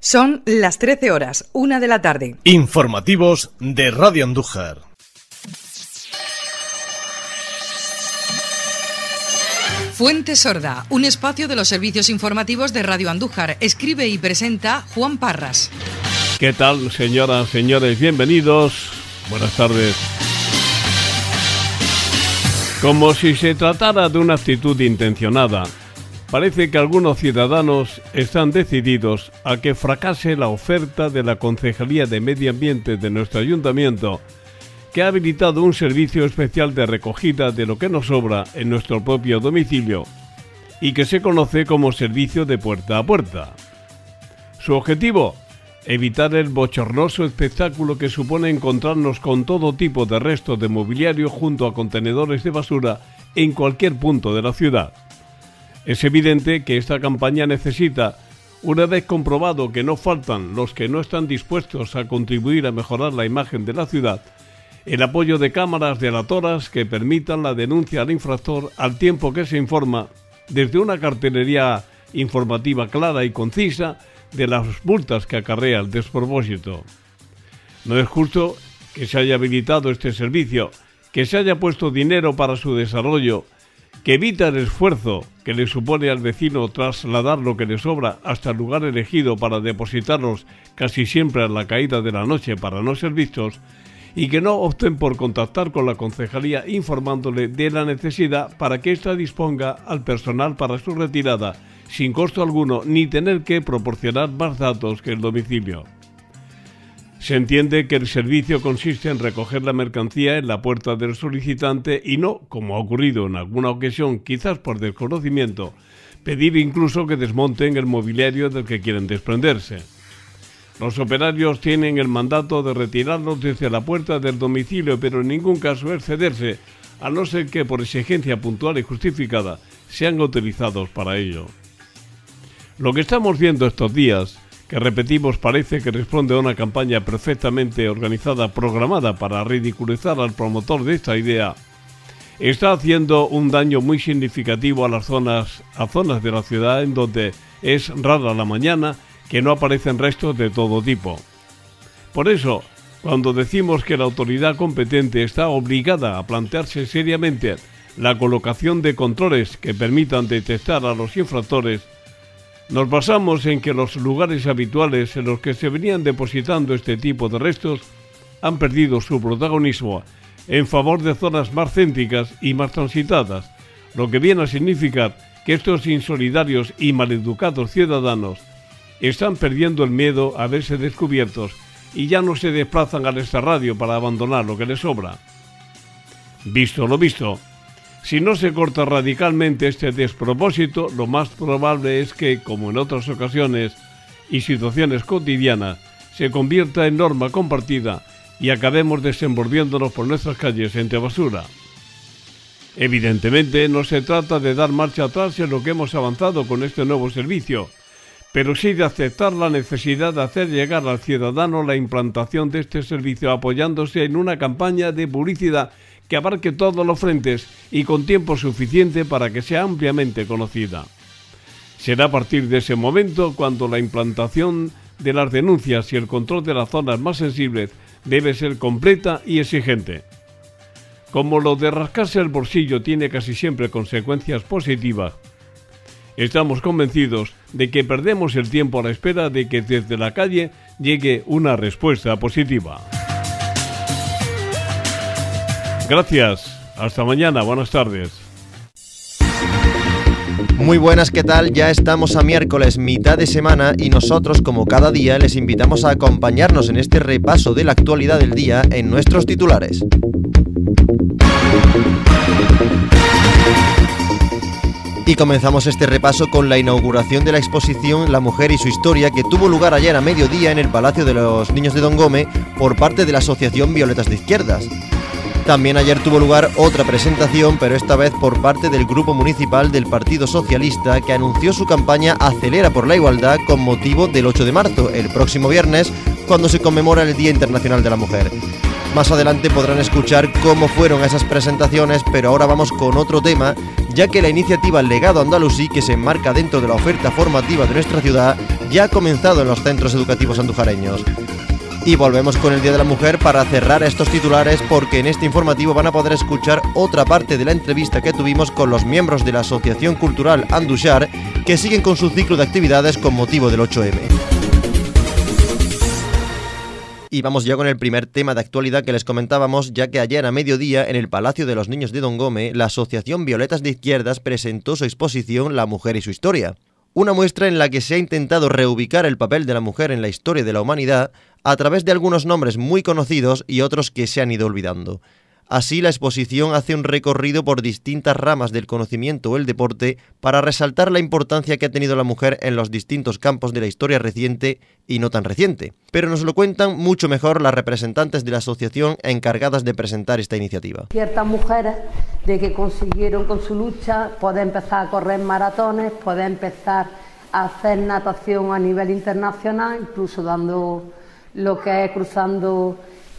Son las 13 horas, 1 de la tarde. Informativos de Radio Andújar. Fuente Sorda, un espacio de los servicios informativos de Radio Andújar. Escribe y presenta Juan Parras. ¿Qué tal, señoras, señores? Bienvenidos. Buenas tardes. Como si se tratara de una actitud intencionada, parece que algunos ciudadanos están decididos a que fracase la oferta de la Concejalía de Medio Ambiente de nuestro ayuntamiento, que ha habilitado un servicio especial de recogida de lo que nos sobra en nuestro propio domicilio y que se conoce como servicio de puerta a puerta. Su objetivo: evitar el bochornoso espectáculo que supone encontrarnos con todo tipo de restos de mobiliario junto a contenedores de basura en cualquier punto de la ciudad. Es evidente que esta campaña necesita, una vez comprobado que no faltan los que no están dispuestos a contribuir a mejorar la imagen de la ciudad, el apoyo de cámaras delatoras que permitan la denuncia al infractor al tiempo que se informa, desde una cartelería informativa clara y concisa, de las multas que acarrea el despropósito. No es justo que se haya habilitado este servicio, que se haya puesto dinero para su desarrollo, que evita el esfuerzo que le supone al vecino trasladar lo que le sobra hasta el lugar elegido para depositarlos casi siempre a la caída de la noche para no ser vistos, y que no opten por contactar con la concejalía informándole de la necesidad para que ésta disponga al personal para su retirada sin costo alguno, ni tener que proporcionar más datos que el domicilio. Se entiende que el servicio consiste en recoger la mercancía en la puerta del solicitante y no, como ha ocurrido en alguna ocasión, quizás por desconocimiento, pedir incluso que desmonten el mobiliario del que quieren desprenderse. Los operarios tienen el mandato de retirarlos desde la puerta del domicilio, pero en ningún caso excederse, a no ser que por exigencia puntual y justificada sean utilizados para ello. Lo que estamos viendo estos días, que repetimos, parece que responde a una campaña perfectamente organizada, programada para ridiculizar al promotor de esta idea, está haciendo un daño muy significativo a zonas de la ciudad en donde es rara la mañana que no aparecen restos de todo tipo. Por eso, cuando decimos que la autoridad competente está obligada a plantearse seriamente la colocación de controles que permitan detectar a los infractores, nos basamos en que los lugares habituales en los que se venían depositando este tipo de restos han perdido su protagonismo en favor de zonas más céntricas y más transitadas, lo que viene a significar que estos insolidarios y maleducados ciudadanos están perdiendo el miedo a verse descubiertos y ya no se desplazan al extrarradio para abandonar lo que les sobra. Visto lo visto, si no se corta radicalmente este despropósito, lo más probable es que, como en otras ocasiones y situaciones cotidianas, se convierta en norma compartida y acabemos desenvolviéndonos por nuestras calles entre basura. Evidentemente, no se trata de dar marcha atrás en lo que hemos avanzado con este nuevo servicio, pero sí de aceptar la necesidad de hacer llegar al ciudadano la implantación de este servicio apoyándose en una campaña de publicidad que abarque todos los frentes y con tiempo suficiente para que sea ampliamente conocida. Será a partir de ese momento cuando la implantación de las denuncias y el control de las zonas más sensibles debe ser completa y exigente. Como lo de rascarse el bolsillo tiene casi siempre consecuencias positivas, estamos convencidos de que perdemos el tiempo a la espera de que desde la calle llegue una respuesta positiva. Gracias. Hasta mañana. Buenas tardes. Muy buenas, ¿qué tal? Ya estamos a miércoles, mitad de semana, y nosotros, como cada día, les invitamos a acompañarnos en este repaso de la actualidad del día en nuestros titulares. Y comenzamos este repaso con la inauguración de la exposición La Mujer y su Historia, que tuvo lugar ayer a mediodía en el Palacio de los Niños de Don Gómez por parte de la Asociación Violetas de Izquierdas. También ayer tuvo lugar otra presentación, pero esta vez por parte del Grupo Municipal del Partido Socialista, que anunció su campaña Acelera por la Igualdad con motivo del 8 de marzo, el próximo viernes, cuando se conmemora el Día Internacional de la Mujer. Más adelante podrán escuchar cómo fueron esas presentaciones, pero ahora vamos con otro tema, ya que la iniciativa Legado Andalusí, que se enmarca dentro de la oferta formativa de nuestra ciudad, ya ha comenzado en los centros educativos andujareños. Y volvemos con el Día de la Mujer para cerrar estos titulares, porque en este informativo van a poder escuchar otra parte de la entrevista que tuvimos con los miembros de la Asociación Cultural Anduxar, que siguen con su ciclo de actividades con motivo del 8M. Y vamos ya con el primer tema de actualidad que les comentábamos, ya que ayer a mediodía en el Palacio de los Niños de Don Gómez, la Asociación Violetas de Izquierdas presentó su exposición La mujer y su historia. Una muestra en la que se ha intentado reubicar el papel de la mujer en la historia de la humanidad a través de algunos nombres muy conocidos y otros que se han ido olvidando. Así, la exposición hace un recorrido por distintas ramas del conocimiento o el deporte para resaltar la importancia que ha tenido la mujer en los distintos campos de la historia reciente y no tan reciente. Pero nos lo cuentan mucho mejor las representantes de la asociación encargadas de presentar esta iniciativa. Ciertas mujeres de que consiguieron con su lucha poder empezar a correr maratones, poder empezar a hacer natación a nivel internacional, incluso dando lo que es cruzando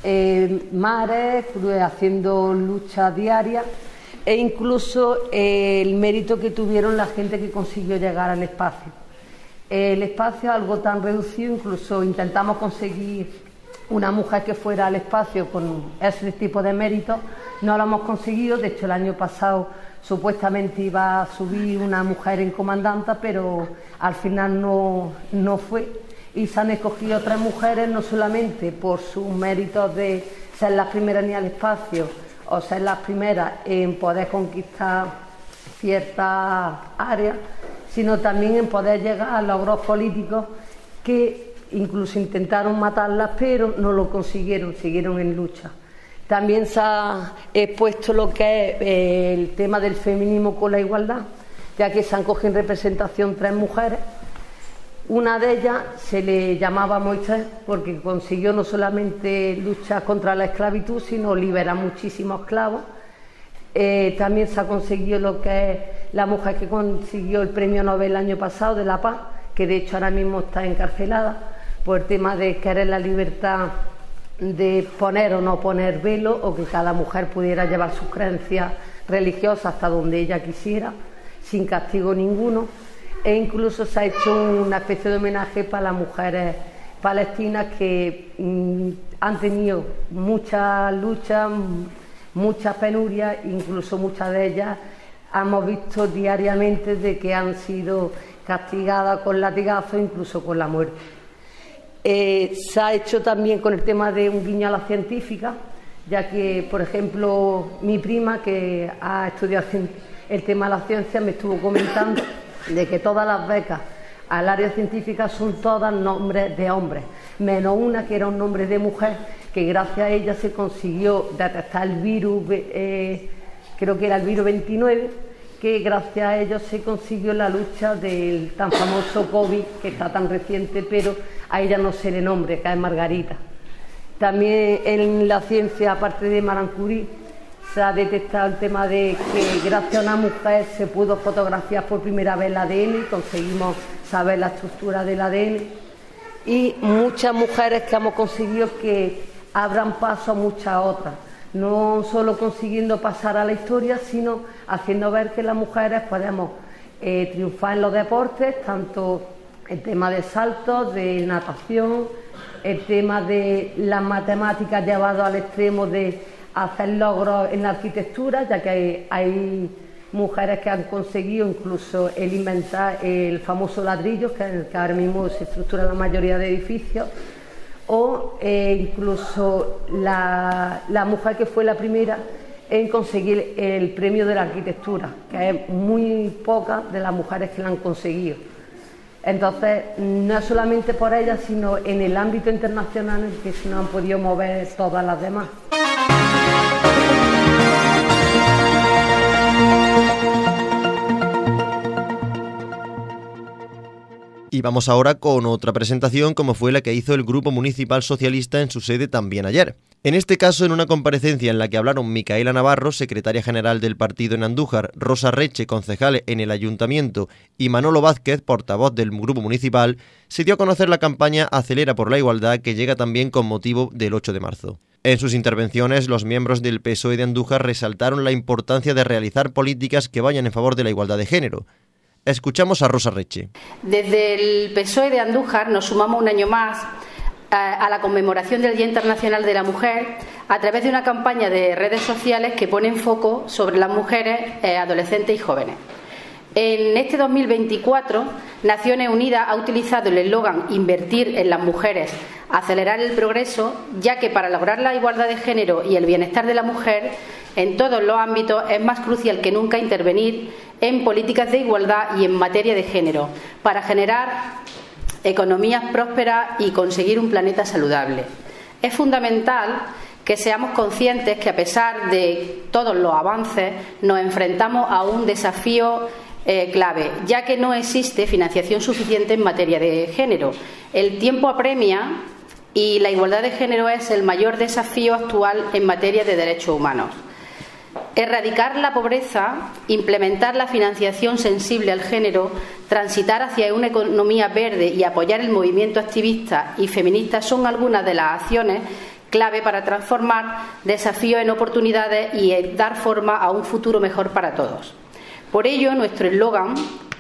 mares, haciendo lucha diaria, e incluso el mérito que tuvieron la gente que consiguió llegar al espacio. El espacio es algo tan reducido, incluso intentamos conseguir una mujer que fuera al espacio con ese tipo de méritos, no lo hemos conseguido. De hecho, el año pasado supuestamente iba a subir una mujer en comandanta, pero al final no fue. Y se han escogido 3 mujeres, no solamente por sus méritos de ser las primeras en ir al espacio o ser las primeras en poder conquistar ciertas áreas, sino también en poder llegar a logros políticos que incluso intentaron matarlas, pero no lo consiguieron, siguieron en lucha. También se ha expuesto lo que es el tema del feminismo con la igualdad, ya que se han cogido en representación 3 mujeres. Una de ellas se le llamaba Moisés porque consiguió no solamente luchar contra la esclavitud, sino liberar muchísimos esclavos. También se ha conseguido lo que es la mujer que consiguió el premio Nobel el año pasado de la Paz, que de hecho ahora mismo está encarcelada por el tema de querer la libertad de poner o no poner velo, o que cada mujer pudiera llevar sus creencias religiosas hasta donde ella quisiera, sin castigo ninguno. E incluso se ha hecho una especie de homenaje para las mujeres palestinas que han tenido muchas luchas, muchas penurias, incluso muchas de ellas hemos visto diariamente de que han sido castigadas con latigazos, incluso con la muerte. Se ha hecho también con el tema de un guiño a la científica, ya que, por ejemplo, mi prima, que ha estudiado el tema de la ciencia, me estuvo comentando de que todas las becas al área científica son todas nombres de hombres, menos una que era un nombre de mujer, que gracias a ella se consiguió detectar el virus, creo que era el virus 29, que gracias a ello se consiguió la lucha del tan famoso COVID, que está tan reciente, pero a ella no se le nombre, que es Margarita. También en la ciencia, aparte de Marie Curie, se ha detectado el tema de que gracias a una mujer se pudo fotografiar por primera vez el ADN, conseguimos saber la estructura del ADN, y muchas mujeres que hemos conseguido que abran paso a muchas otras, no solo consiguiendo pasar a la historia, sino haciendo ver que las mujeres podemos triunfar en los deportes, tanto el tema de saltos, de natación, el tema de las matemáticas llevado al extremo de hacer logros en la arquitectura, ya que hay mujeres que han conseguido incluso el inventar el famoso ladrillo, que ahora mismo se estructura la mayoría de edificios, o incluso la mujer que fue la primera en conseguir el premio de la arquitectura, que es muy pocas de las mujeres que la han conseguido. Entonces, no es solamente por ellas, sino en el ámbito internacional en el que se nos han podido mover todas las demás. Y vamos ahora con otra presentación, como fue la que hizo el Grupo Municipal Socialista en su sede también ayer. En este caso, en una comparecencia en la que hablaron Micaela Navarro, secretaria general del partido en Andújar, Rosa Reche, concejal en el Ayuntamiento, y Manolo Vázquez, portavoz del Grupo Municipal, se dio a conocer la campaña Acelera por la Igualdad, que llega también con motivo del 8 de marzo. En sus intervenciones, los miembros del PSOE de Andújar resaltaron la importancia de realizar políticas que vayan en favor de la igualdad de género. Escuchamos a Rosa Reche. Desde el PSOE de Andújar nos sumamos un año más a la conmemoración del Día Internacional de la Mujer a través de una campaña de redes sociales que pone en foco sobre las mujeres, adolescentes y jóvenes. En este 2024, Naciones Unidas ha utilizado el eslogan "Invertir en las mujeres, acelerar el progreso", ya que para lograr la igualdad de género y el bienestar de la mujer en todos los ámbitos es más crucial que nunca intervenir en políticas de igualdad y en materia de género para generar economías prósperas y conseguir un planeta saludable. Es fundamental que seamos conscientes que, a pesar de todos los avances, nos enfrentamos a un desafío clave, ya que no existe financiación suficiente en materia de género. El tiempo apremia y la igualdad de género es el mayor desafío actual en materia de derechos humanos. Erradicar la pobreza, implementar la financiación sensible al género, transitar hacia una economía verde y apoyar el movimiento activista y feminista son algunas de las acciones clave para transformar desafíos en oportunidades y dar forma a un futuro mejor para todos. Por ello, nuestro eslogan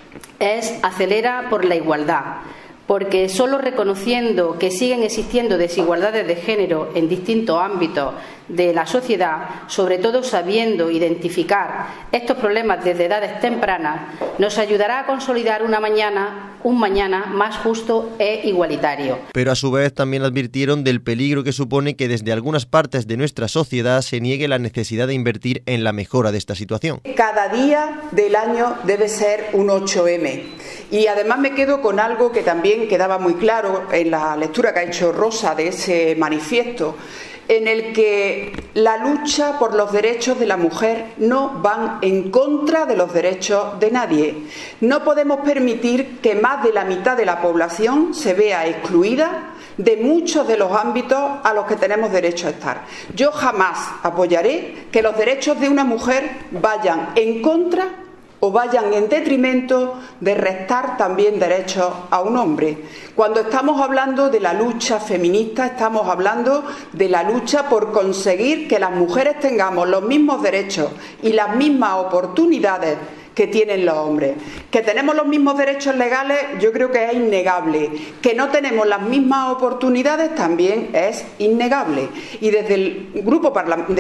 es "Acelera por la igualdad", porque solo reconociendo que siguen existiendo desigualdades de género en distintos ámbitos de la sociedad, sobre todo sabiendo identificar estos problemas desde edades tempranas, nos ayudará a consolidar un mañana más justo e igualitario. Pero a su vez también advirtieron del peligro que supone que desde algunas partes de nuestra sociedad se niegue la necesidad de invertir en la mejora de esta situación. Cada día del año debe ser un 8M. Y además me quedo con algo que también quedaba muy claro en la lectura que ha hecho Rosa de ese manifiesto, en el que la lucha por los derechos de la mujer no van en contra de los derechos de nadie. No podemos permitir que más de la mitad de la población se vea excluida de muchos de los ámbitos a los que tenemos derecho a estar. Yo jamás apoyaré que los derechos de una mujer vayan en contra o vayan en detrimento de restar también derechos a un hombre. Cuando estamos hablando de la lucha feminista, estamos hablando de la lucha por conseguir que las mujeres tengamos los mismos derechos y las mismas oportunidades que tienen los hombres. Que tenemos los mismos derechos legales, yo creo que es innegable. Que no tenemos las mismas oportunidades también es innegable. Y desde el grupo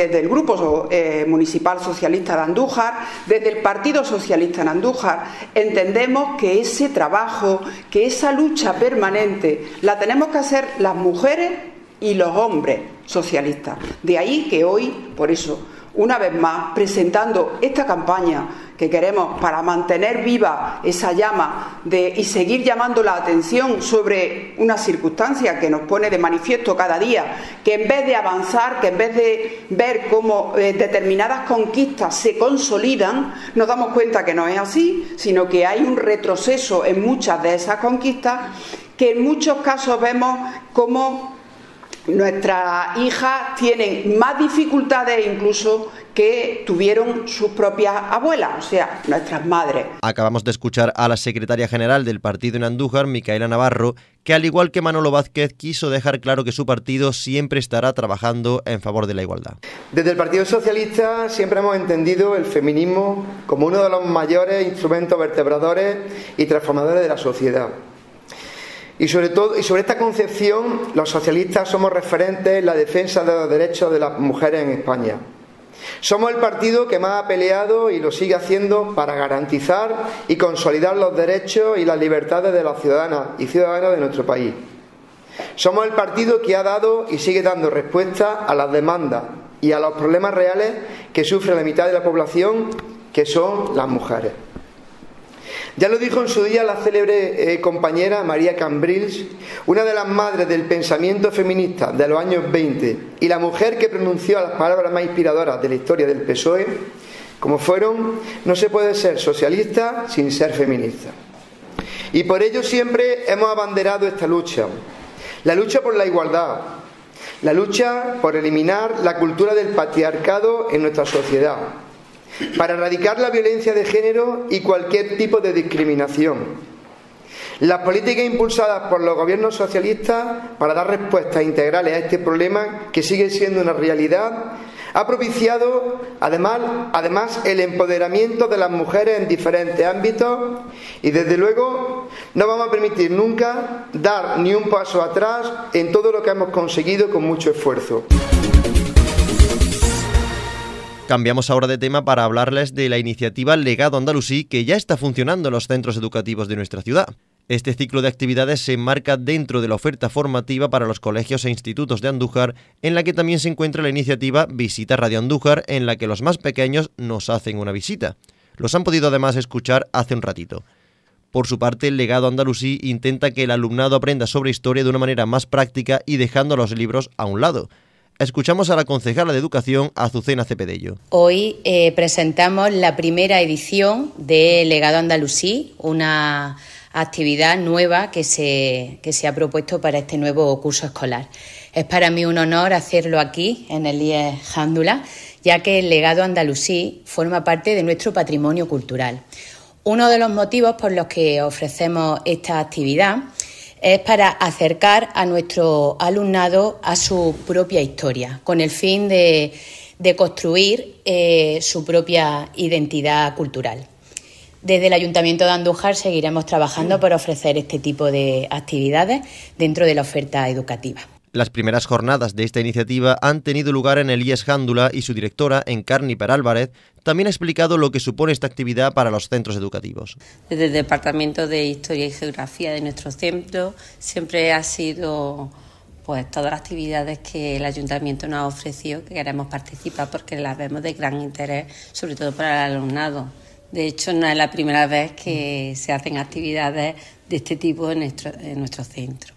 municipal socialista de Andújar, desde el Partido Socialista en Andújar, entendemos que ese trabajo, que esa lucha permanente, la tenemos que hacer las mujeres y los hombres socialistas. De ahí que hoy, por eso, una vez más, presentando esta campaña que queremos para mantener viva esa llama y seguir llamando la atención sobre una circunstancia que nos pone de manifiesto cada día, que en vez de avanzar, que en vez de ver cómo determinadas conquistas se consolidan, nos damos cuenta que no es así, sino que hay un retroceso en muchas de esas conquistas, que en muchos casos vemos cómo nuestras hijas tienen más dificultades incluso que tuvieron sus propias abuelas, o sea, nuestras madres. Acabamos de escuchar a la secretaria general del partido en Andújar, Micaela Navarro, que al igual que Manolo Vázquez quiso dejar claro que su partido siempre estará trabajando en favor de la igualdad. Desde el Partido Socialista siempre hemos entendido el feminismo como uno de los mayores instrumentos vertebradores y transformadores de la sociedad. Y sobre esta concepción, los socialistas somos referentes en la defensa de los derechos de las mujeres en España. Somos el partido que más ha peleado y lo sigue haciendo para garantizar y consolidar los derechos y las libertades de las ciudadanas y ciudadanos de nuestro país. Somos el partido que ha dado y sigue dando respuesta a las demandas y a los problemas reales que sufre la mitad de la población, que son las mujeres. Ya lo dijo en su día la célebre compañera María Cambrils, una de las madres del pensamiento feminista de los años 20 y la mujer que pronunció las palabras más inspiradoras de la historia del PSOE, como fueron: no se puede ser socialista sin ser feminista. Y por ello siempre hemos abanderado esta lucha, la lucha por la igualdad, la lucha por eliminar la cultura del patriarcado en nuestra sociedad, para erradicar la violencia de género y cualquier tipo de discriminación. Las políticas impulsadas por los gobiernos socialistas para dar respuestas integrales a este problema, que sigue siendo una realidad, ha propiciado además el empoderamiento de las mujeres en diferentes ámbitos, y desde luego no vamos a permitir nunca dar ni un paso atrás en todo lo que hemos conseguido con mucho esfuerzo. Cambiamos ahora de tema para hablarles de la iniciativa Legado Andalusí, que ya está funcionando en los centros educativos de nuestra ciudad. Este ciclo de actividades se enmarca dentro de la oferta formativa para los colegios e institutos de Andújar, en la que también se encuentra la iniciativa Visita Radio Andújar, en la que los más pequeños nos hacen una visita. Los han podido además escuchar hace un ratito. Por su parte, el Legado Andalusí intenta que el alumnado aprenda sobre historia de una manera más práctica y dejando los libros a un lado. Escuchamos a la concejala de Educación, Azucena Cepedello. Hoy presentamos la primera edición de Legado Andalusí, una actividad nueva que se ha propuesto para este nuevo curso escolar. Es para mí un honor hacerlo aquí, en el IES Jándula, ya que el Legado Andalusí forma parte de nuestro patrimonio cultural. Uno de los motivos por los que ofrecemos esta actividad es para acercar a nuestro alumnado a su propia historia, con el fin de construir su propia identidad cultural. Desde el Ayuntamiento de Andújar seguiremos trabajando por ofrecer este tipo de actividades dentro de la oferta educativa. Las primeras jornadas de esta iniciativa han tenido lugar en el IES Jándula y su directora, Encarni Perálvarez, también ha explicado lo que supone esta actividad para los centros educativos. Desde el Departamento de Historia y Geografía de nuestro centro siempre ha sido todas las actividades que el Ayuntamiento nos ha ofrecido, que queremos participar porque las vemos de gran interés, sobre todo para el alumnado. De hecho, no es la primera vez que se hacen actividades de este tipo en nuestro centro.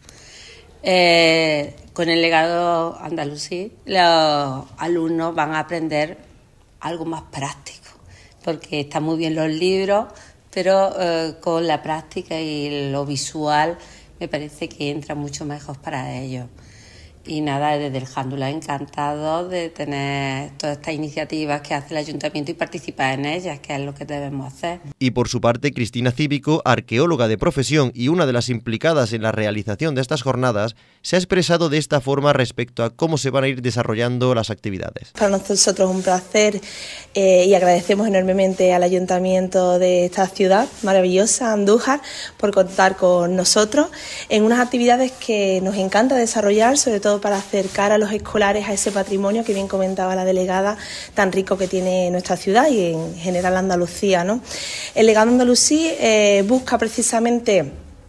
Con el Legado Andalusí, los alumnos van a aprender algo más práctico, porque están muy bien los libros, pero con la práctica y lo visual me parece que entra mucho mejor para ellos. Y nada, desde el Jándula encantado de tener todas estas iniciativas que hace el Ayuntamiento y participar en ellas, que es lo que debemos hacer. Y por su parte, Cristina Cívico, arqueóloga de profesión y una de las implicadas en la realización de estas jornadas, se ha expresado de esta forma respecto a cómo se van a ir desarrollando las actividades. Para nosotros es un placer y agradecemos enormemente al Ayuntamiento de esta ciudad maravillosa, Andújar, por contar con nosotros en unas actividades que nos encanta desarrollar, sobre todo para acercar a los escolares a ese patrimonio que bien comentaba la delegada, tan rico que tiene nuestra ciudad y en general Andalucía, ¿no? El Legado Andalusí busca precisamente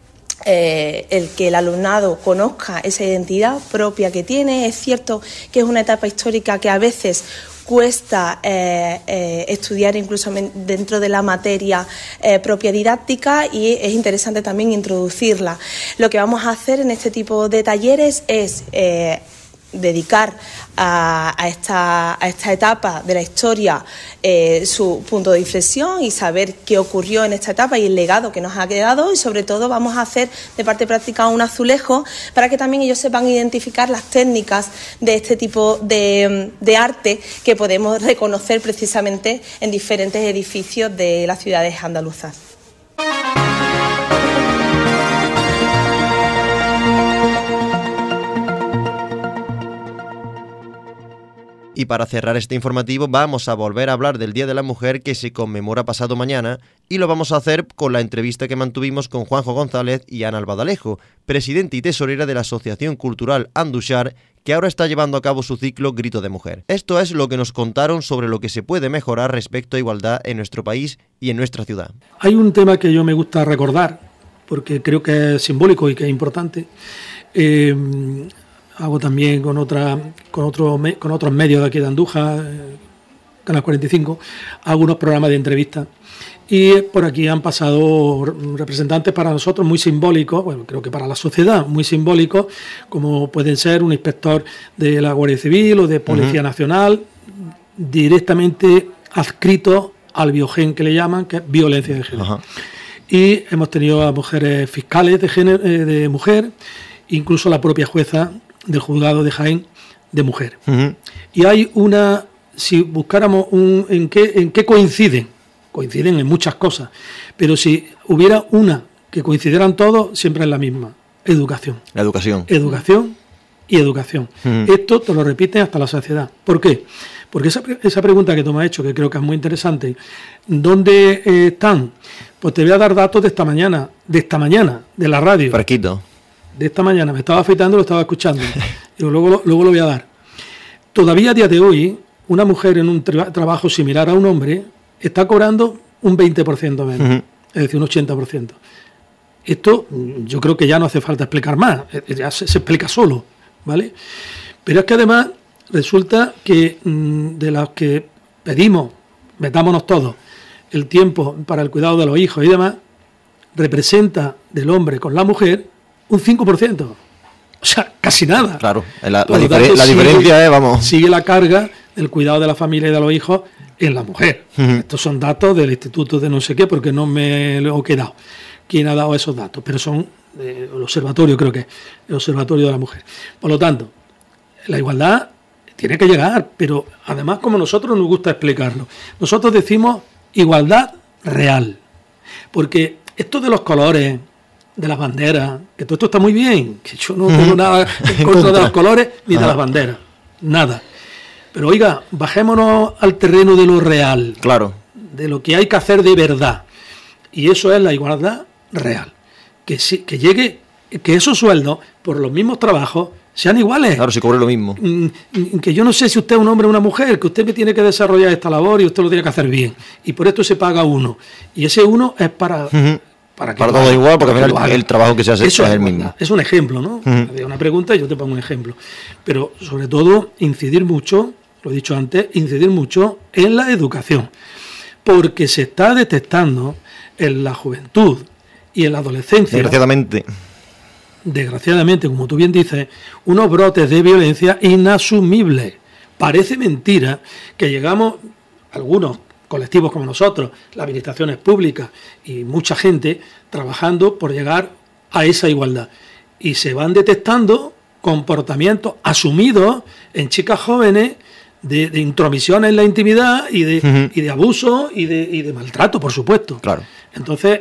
el que el alumnado conozca esa identidad propia que tiene. Es cierto que es una etapa histórica que a veces cuesta estudiar incluso dentro de la materia propia didáctica, y es interesante también introducirla. Lo que vamos a hacer en este tipo de talleres es dedicar a esta etapa de la historia su punto de inflexión y saber qué ocurrió en esta etapa y el legado que nos ha quedado, y sobre todo vamos a hacer de parte práctica un azulejo para que también ellos sepan identificar las técnicas de este tipo de arte que podemos reconocer precisamente en diferentes edificios de las ciudades andaluzas. Y para cerrar este informativo vamos a volver a hablar del Día de la Mujer, que se conmemora pasado mañana, y lo vamos a hacer con la entrevista que mantuvimos con Juanjo González y Ana Albadalejo, presidente y tesorera de la Asociación Cultural Anduxar, que ahora está llevando a cabo su ciclo Grito de Mujer. Esto es lo que nos contaron sobre lo que se puede mejorar respecto a igualdad en nuestro país y en nuestra ciudad. Hay un tema que yo me gusta recordar, porque creo que es simbólico y que es importante. Hago también con otros medios de aquí de Andújar, Canal 45, hago unos programas de entrevistas. Y por aquí han pasado representantes para nosotros muy simbólicos, bueno, creo que para la sociedad muy simbólicos, como pueden ser un inspector de la Guardia Civil o de Policía Nacional, directamente adscritos al biogen que le llaman, que es violencia de género. Y hemos tenido a mujeres fiscales de género, de mujer, incluso la propia jueza del juzgado de Jaén de mujer. Y hay una, si buscáramos en qué coinciden en muchas cosas, pero si hubiera una que coincidieran todos siempre en la misma: educación. La educación. Educación y educación. Esto te lo repiten hasta la saciedad. ¿Por qué? Porque esa pregunta que tú me has hecho, que creo que es muy interesante, ¿dónde están? Pues te voy a dar datos de esta mañana, de la radio. Fresquito. De esta mañana, me estaba afeitando, lo estaba escuchando. Y luego lo voy a dar. Todavía a día de hoy, una mujer en un trabajo similar a un hombre está cobrando un 20% menos, es decir, un 80%. Esto yo creo que ya no hace falta explicar más, ya se explica solo, ¿vale? Pero es que además resulta que de los que pedimos, metámonos todos, el tiempo para el cuidado de los hijos y demás, representa del hombre con la mujer un 5%. O sea, casi nada. Claro, la diferencia es, vamos... Sigue la carga del cuidado de la familia y de los hijos en la mujer. Estos son datos del Instituto de no sé qué, porque no me lo he quedado. ¿Quién ha dado esos datos? Pero son el observatorio, creo que es el observatorio de la mujer. Por lo tanto, la igualdad tiene que llegar, pero además, como nosotros nos gusta explicarlo, nosotros decimos igualdad real. Porque esto de los colores, de las banderas, que todo esto está muy bien, que yo no tengo nada en contra de los colores ni de las banderas, nada. Pero oiga, bajémonos al terreno de lo real, claro, de lo que hay que hacer de verdad. Y eso es la igualdad real. Que llegue, que esos sueldos por los mismos trabajos sean iguales. Claro, se cobre lo mismo. Que yo no sé si usted es un hombre o una mujer, que usted me tiene que desarrollar esta labor y usted lo tiene que hacer bien. Y por esto se paga uno. Y ese uno es para todo igual, porque al final el trabajo que se hace eso es el mismo. Es un ejemplo, ¿no? Había una pregunta y yo te pongo un ejemplo. Pero sobre todo, incidir mucho, lo he dicho antes, incidir mucho en la educación. Porque se está detectando en la juventud y en la adolescencia, desgraciadamente, como tú bien dices, unos brotes de violencia inasumibles. Parece mentira que llegamos, algunos colectivos como nosotros, las administraciones públicas y mucha gente trabajando por llegar a esa igualdad. Y se van detectando comportamientos asumidos en chicas jóvenes de intromisión en la intimidad y de abuso y de maltrato, por supuesto. Claro. Entonces,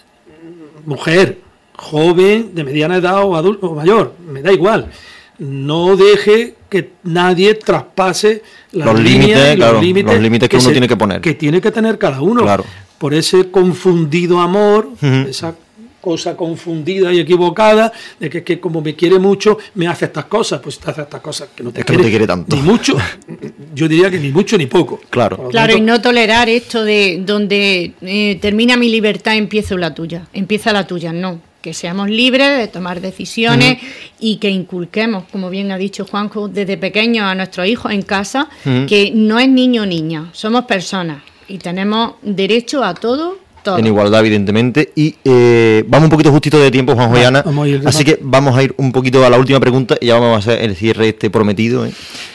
mujer, joven, de mediana edad o adulto o mayor, me da igual. No deje que nadie traspase los límites que uno tiene que poner. Que tiene que tener cada uno. Claro. Por ese confundido amor, esa cosa confundida y equivocada de que como me quiere mucho me hace estas cosas, pues te hace estas cosas que no te quiere tanto, ni mucho, yo diría que ni mucho ni poco. Claro, y no tolerar esto de donde termina mi libertad, empieza la tuya, no, que seamos libres de tomar decisiones y que inculquemos, como bien ha dicho Juanjo, desde pequeños a nuestros hijos en casa, que no es niño o niña, somos personas y tenemos derecho a todo. En igualdad, evidentemente. Y vamos un poquito justito de tiempo, Juanjo y Ana. Así que vamos a ir un poquito a la última pregunta y ya vamos a hacer el cierre prometido.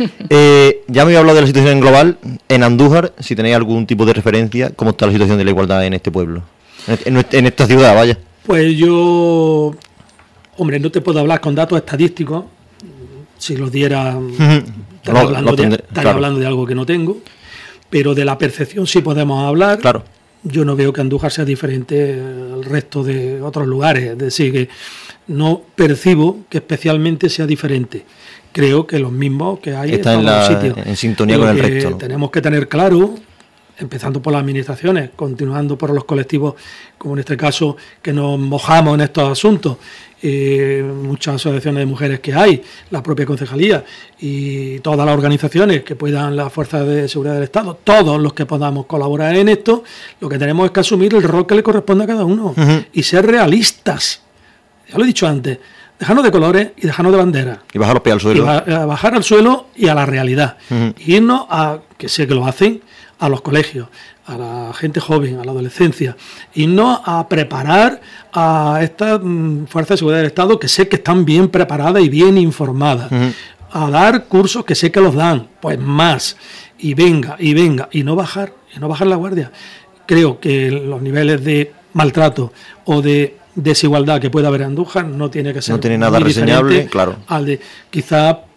Ya me había hablado de la situación en global. En Andújar, si tenéis algún tipo de referencia, ¿cómo está la situación de la igualdad en este pueblo? En esta ciudad, vaya. Pues yo, hombre, no te puedo hablar con datos estadísticos. Si los diera, estaría hablando de algo que no tengo. Pero de la percepción sí podemos hablar. Claro. Yo no veo que Andújar sea diferente al resto de otros lugares, es decir, que no percibo que especialmente sea diferente. Creo que los mismos que hay están en sintonía con el resto, ¿no? Tenemos que tener claro, empezando por las administraciones, continuando por los colectivos, como en este caso, que nos mojamos en estos asuntos, muchas asociaciones de mujeres que hay, la propia concejalía y todas las organizaciones que puedan, las fuerzas de seguridad del Estado, todos los que podamos colaborar en esto, lo que tenemos es que asumir el rol que le corresponde a cada uno y ser realistas. Ya lo he dicho antes, dejarnos de colores y dejarnos de banderas. Y bajar los pies al suelo. Y bajar al suelo y a la realidad. Irnos a, que sé que lo hacen, a los colegios, a la gente joven, a la adolescencia, irnos a preparar a estas fuerzas de seguridad del Estado que sé que están bien preparadas y bien informadas, a dar cursos que sé que los dan, pues más, y venga, y no bajar la guardia. Creo que los niveles de maltrato o de desigualdad que pueda haber en Andújar no tiene que ser, no tiene nada reseñable, claro, al de quizá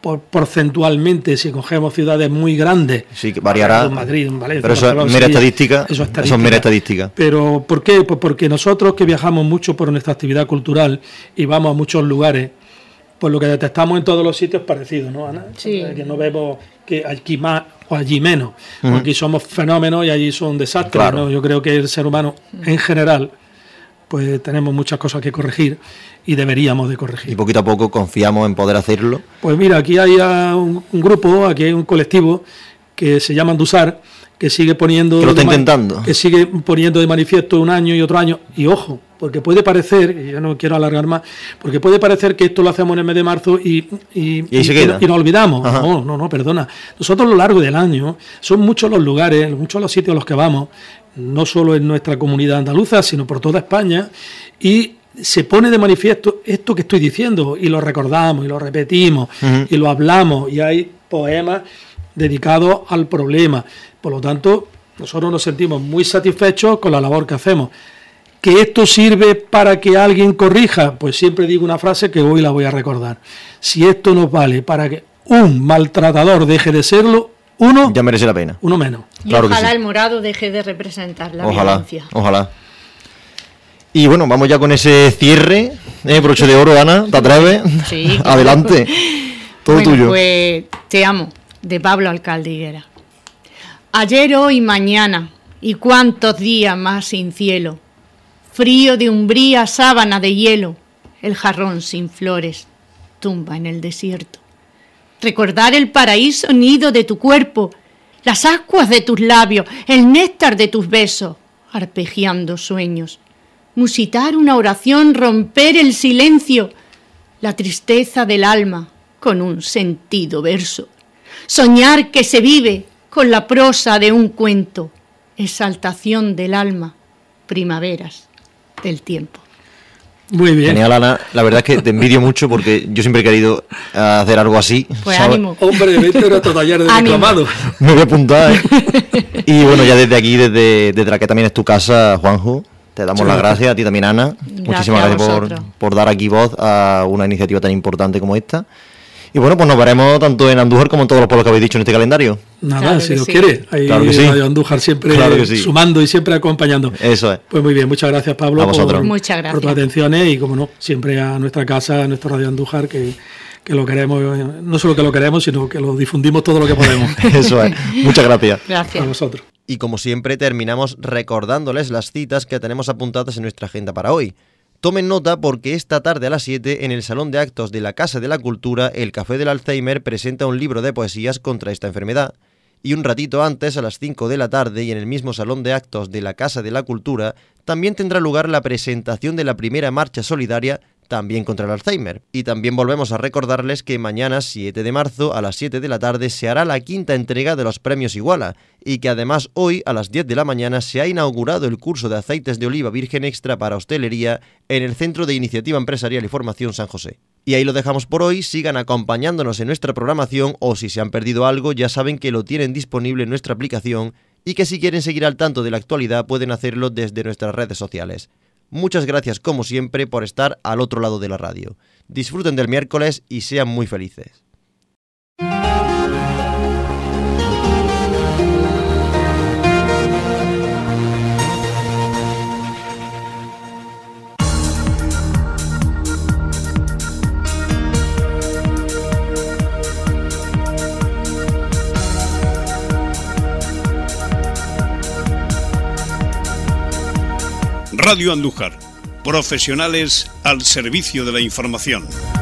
porcentualmente, si cogemos ciudades muy grandes, sí, que variará. Madrid, Valencia, pero eso es mera estadística. Eso es mera estadística. Pero ¿por qué? Pues porque nosotros que viajamos mucho por nuestra actividad cultural y vamos a muchos lugares, pues lo que detectamos en todos los sitios es parecido, ¿no, Ana? Sí. Que no vemos que aquí más o allí menos. Aquí somos fenómenos y allí son desastres, claro, ¿no? Yo creo que el ser humano en general, pues tenemos muchas cosas que corregir y deberíamos de corregir. Y poquito a poco confiamos en poder hacerlo. Pues mira, aquí hay un grupo, aquí hay un colectivo que se llama Andusar, que sigue poniendo... Que lo está intentando. Que sigue poniendo de manifiesto un año y otro año. Y ojo, porque puede parecer, y yo no quiero alargar más, porque puede parecer que esto lo hacemos en el mes de marzo y se queda. Y nos olvidamos. No, perdona. Nosotros a lo largo del año, son muchos los lugares, muchos los sitios a los que vamos, no solo en nuestra comunidad andaluza, sino por toda España, y se pone de manifiesto esto que estoy diciendo, y lo recordamos, y lo repetimos, y lo hablamos, y hay poemas dedicados al problema. Por lo tanto, nosotros nos sentimos muy satisfechos con la labor que hacemos. ¿Que esto sirve para que alguien corrija? Pues siempre digo una frase que hoy la voy a recordar. Si esto nos vale para que un maltratador deje de serlo, uno... ya merece la pena. Uno menos. Y claro, ojalá el morado deje de representar la violencia. Ojalá. Y bueno, vamos ya con ese cierre. Broche de oro, Ana, ¿te atreves? Sí. Claro. Adelante. Todo tuyo. Pues Te amo, de Pablo Alcalde Higuera. Ayer, hoy, mañana, y cuántos días más sin cielo. Frío de umbría, sábana de hielo, el jarrón sin flores, tumba en el desierto. Recordar el paraíso nido de tu cuerpo, las ascuas de tus labios, el néctar de tus besos, arpegiando sueños. Musitar una oración, romper el silencio, la tristeza del alma con un sentido verso. Soñar que se vive con la prosa de un cuento, exaltación del alma, primaveras del tiempo. Muy bien. Genial, Ana. La verdad es que te envidio mucho porque yo siempre he querido hacer algo así. Pues ¿sabes? Ánimo. Hombre, vete a otro taller de reclamado. Me voy a apuntar, Y bueno, ya desde aquí, desde la que también es tu casa, Juanjo, te damos las gracias, a ti también, Ana. Muchísimas gracias por dar aquí voz a una iniciativa tan importante como esta. Y bueno, pues nos veremos tanto en Andújar como en todos los pueblos que habéis dicho en este calendario. Nada, claro si Dios quiere. Ahí claro que sí. Radio Andújar siempre sumando y siempre acompañando. Eso es. Pues muy bien, muchas gracias, Pablo, muchas gracias. por tus atenciones y, como no, siempre a nuestra casa, a nuestro Radio Andújar, que lo queremos, no solo que lo queremos, sino que lo difundimos todo lo que podemos. Eso es. Muchas gracias. Gracias. A vosotros. Y como siempre, terminamos recordándoles las citas que tenemos apuntadas en nuestra agenda para hoy. Tomen nota porque esta tarde a las 7 en el Salón de Actos de la Casa de la Cultura, el Café del Alzheimer presenta un libro de poesías contra esta enfermedad. Y un ratito antes, a las 5 de la tarde y en el mismo Salón de Actos de la Casa de la Cultura, también tendrá lugar la presentación de la primera marcha solidaria también contra el Alzheimer. Y también volvemos a recordarles que mañana, 7 de marzo, a las 7 de la tarde, se hará la quinta entrega de los premios Iguala, y que además hoy, a las 10 de la mañana, se ha inaugurado el curso de aceites de oliva virgen extra para hostelería en el Centro de Iniciativa Empresarial y Formación San José. Y ahí lo dejamos por hoy, sigan acompañándonos en nuestra programación, o si se han perdido algo, ya saben que lo tienen disponible en nuestra aplicación, y que si quieren seguir al tanto de la actualidad pueden hacerlo desde nuestras redes sociales. Muchas gracias, como siempre, por estar al otro lado de la radio. Disfruten del miércoles y sean muy felices. Radio Andújar, profesionales al servicio de la información.